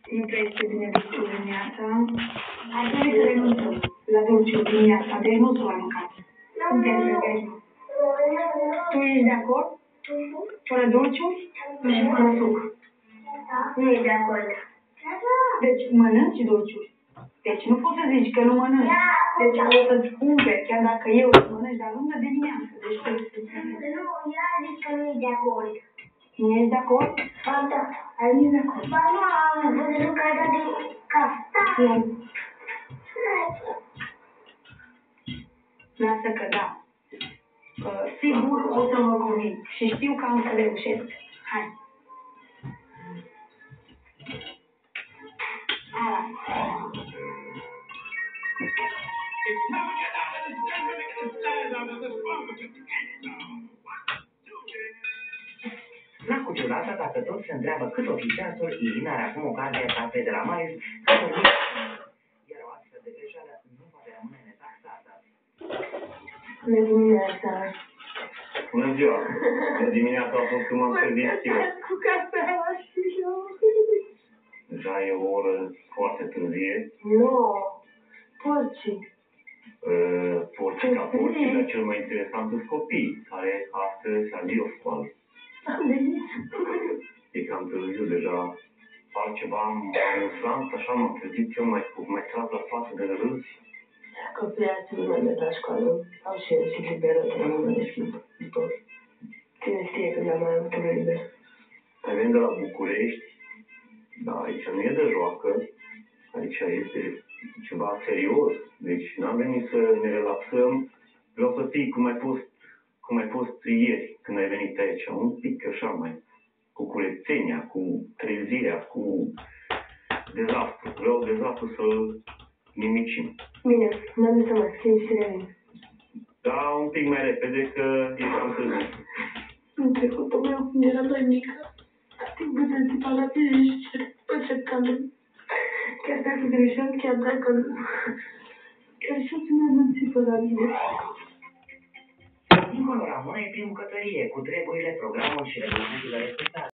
Nu trăiește bine destul dimineața. Ar trebui să renunțăm la dulciul dimineața, deci nu s-o mai mâncat. Cum te înțelegi? Tu ești de acord? Fără dulciuri și fără suc. Nu e de acord. Deci mănânci dulciuri. Deci nu poți să zici că nu mănânci. Deci o să-ți cumperi, chiar dacă eu îți mănânci, dar lungă dimineață. Deci trebuie să înțelegi. Nu, ea zice că nu e de acord. Nu ești de acord? Ba da. Nu ești de acord. Ba nu, am văzut că a dat de cafea. Lasă că da. Sigur o să mă conving. Și știu că am să reușesc. Hai. N-a cu ciudată dacă tot se întreabă cât o fi ceasul, Irina are acum ocazia să afle de la Marius că dormit, iar o astfel de greșeală nu poate rămâne netaxată. Bună dimineața! Bună ziua! De dimineața a fost când m-am trezit eu. Cu cafeaua și eu. Deja e o oră foarte târzie. Nu, porcii. Porci ca porci, dar cel mai interesant sunt copiii, care astăzi adio școală. Am venit. E cam târziu deja. Altceva amuzant, așa m-am trezit eu mai tras la față de râs. Copiii nu merg la școală. Au și el și liberă de la mână de schimb. Cine știe când am mai avut o liberă. Ai venit de la București, dar aici nu e de joacă. Aici este ceva serios. Deci n-am venit să ne relaxăm. Vreau să fii cum ai fost ieri când ai venit aici. Un pic așa mai cu curățenia, cu trezirea, cu dezastru. Vreau dezastru să-l nimicim. Bine, mă duc să mă schimb și revin. Da, un pic mai repede că e cam târziu. În trecutul meu, când eram mai mică, timp cât se țipa la tine și păcetame. Chiar dacă greșeam, chiar dacă nu. Chiar și atunci nu țipă la mine. Dincolo Ramona e prin bucătărie, cu treburile, programul și regulamentele respectate.